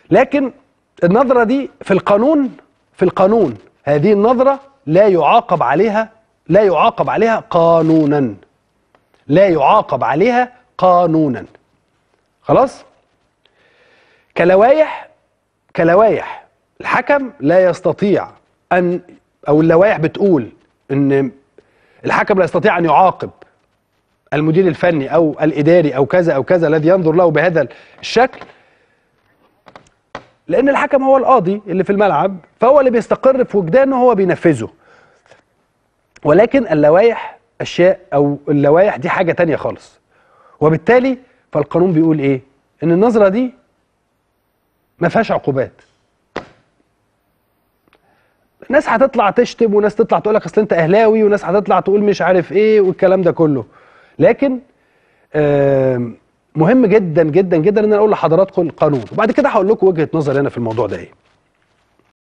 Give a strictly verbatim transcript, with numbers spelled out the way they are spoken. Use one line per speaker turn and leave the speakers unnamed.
لكن النظرة دي في القانون في القانون هذه النظرة لا يعاقب عليها لا يعاقب عليها قانونا لا يعاقب عليها قانونا. خلاص؟ كلوائح كلوائح الحكم لا يستطيع أن، أو اللوائح بتقول إن الحكم لا يستطيع أن يعاقب المدير الفني أو الإداري أو كذا أو كذا الذي ينظر له بهذا الشكل، لأن الحكم هو القاضي اللي في الملعب، فهو اللي بيستقر في وجدانه هو بينفذه. ولكن اللوائح أشياء، أو اللوائح دي حاجة تانية خالص. وبالتالي فالقانون بيقول إيه؟ إن النظرة دي ما فيهاش عقوبات. ناس هتطلع تشتم وناس تطلع تقول لك اصل انت اهلاوي، وناس هتطلع تقول مش عارف ايه والكلام ده كله. لكن مهم جدا جدا جدا ان انا اقول لحضراتكم القانون، وبعد كده هقول لكم وجهة نظري انا في الموضوع ده ايه.